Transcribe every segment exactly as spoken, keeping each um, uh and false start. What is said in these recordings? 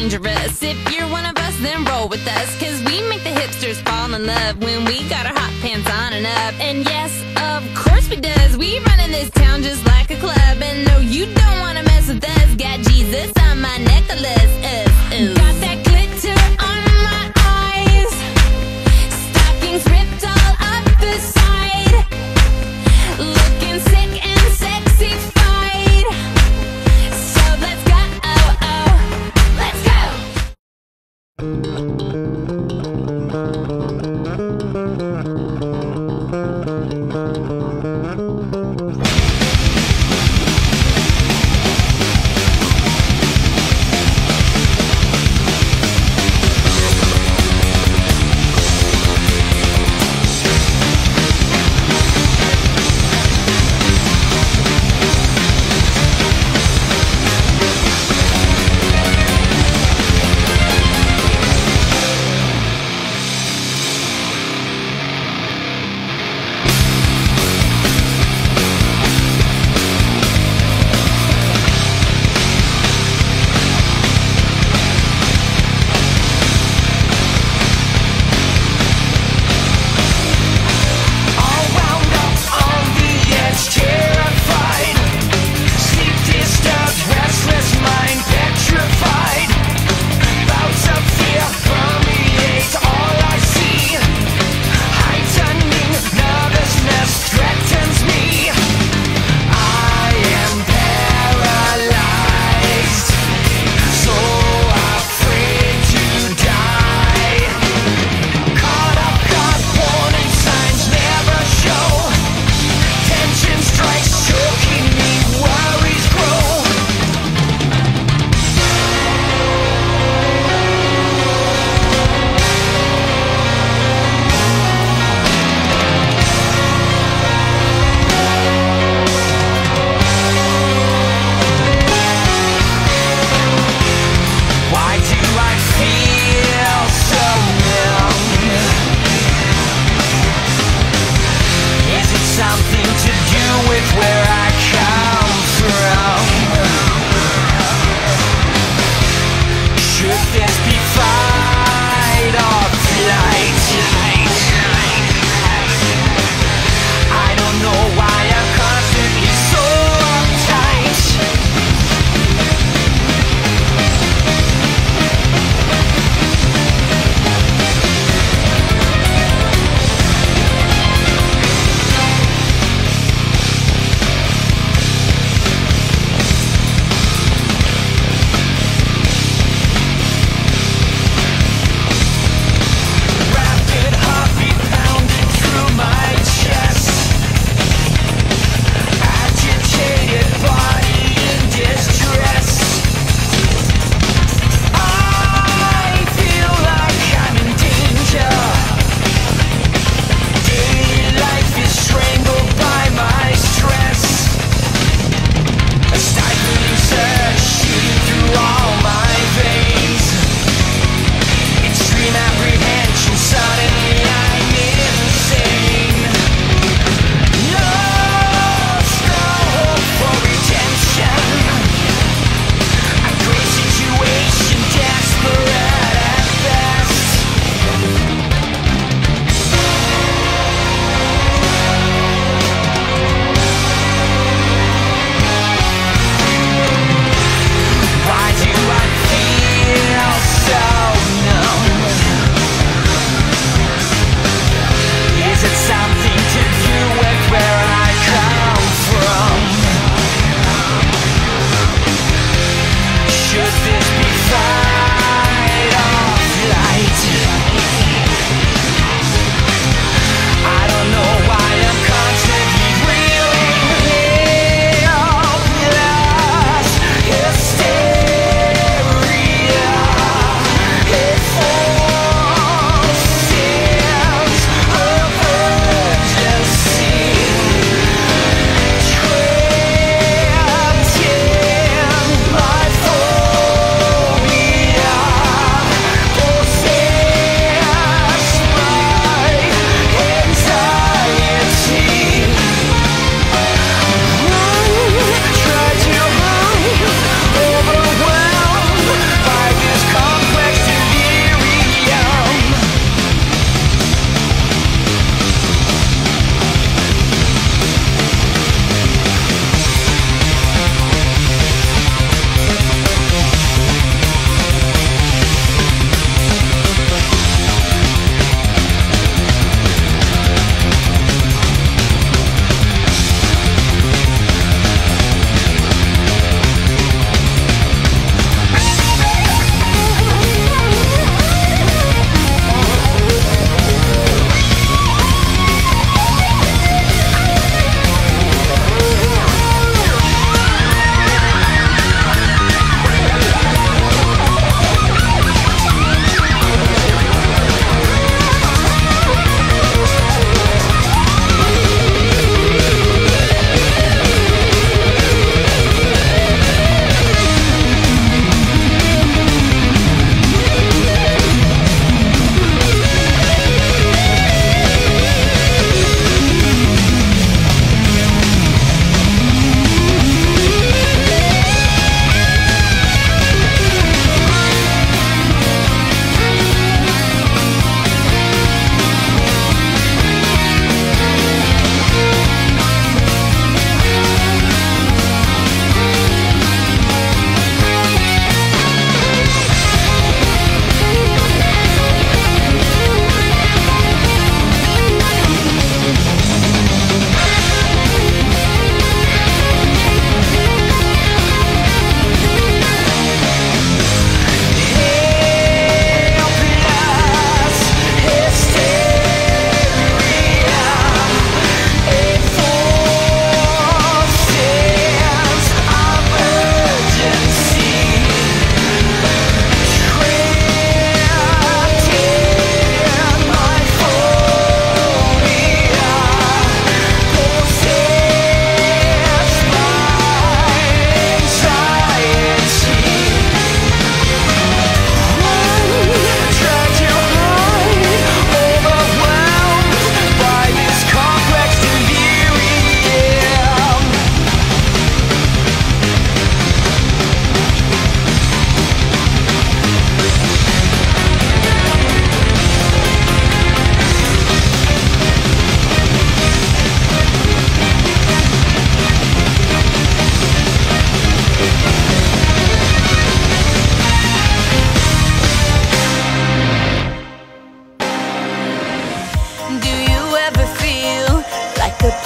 dangerous. If you're one of us, then roll with us, cause we make the hipsters fall in love when we got our hot pants on and up. And yes, of course we does. We run in this town just like a club. And no, you don't wanna mess with us. Got Jesus on my necklace. Uh, uh. Got that glitter on my eyes. Stockings ripped all up the side. Looking sick and sexy-fied. So let's go, oh, oh, let's go.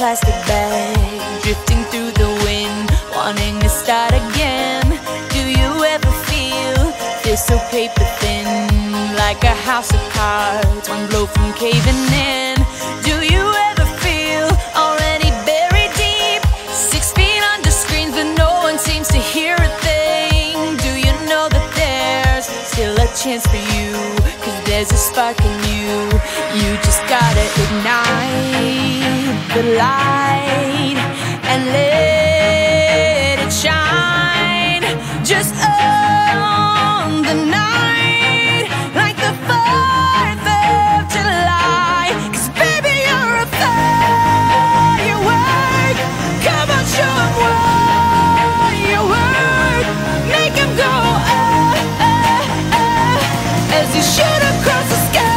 plastic bag, drifting through the wind, wanting to start again. Do you ever feel, feel so paper thin, like a house of cards, one blow from caving in? Do you ever feel already buried deep, six feet under screens but no one seems to hear a thing? Do you know that there's still a chance for you, cause there's a spark in you? You just gotta ignite the light and let it shine. Just own the night like the fourth of July. Cause baby, you're a firework. Come on, show 'em what you work. Make 'em go ah, ah, ah, as you shoot across the sky.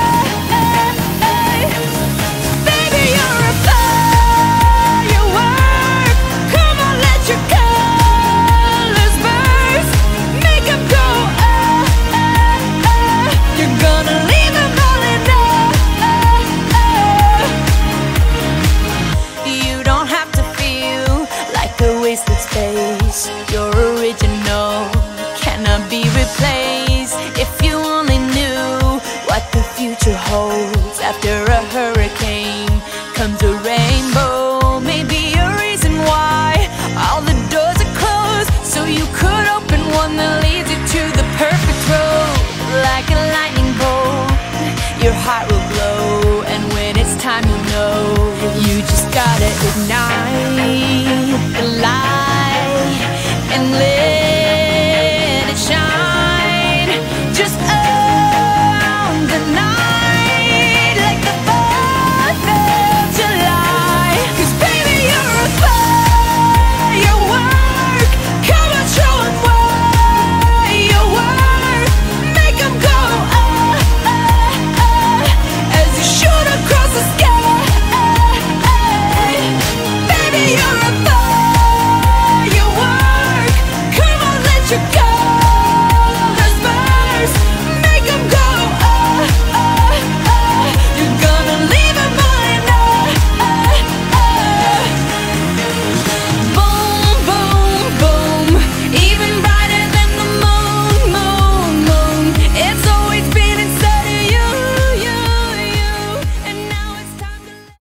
Space, your original cannot be replaced. If you only knew what the future holds, after a hurricane comes a rainbow. Maybe a reason why all the doors are closed, so you could open one that leads you to the perfect road. Like a lightning bolt, your heart will glow, and when it's time, you know you just gotta ignite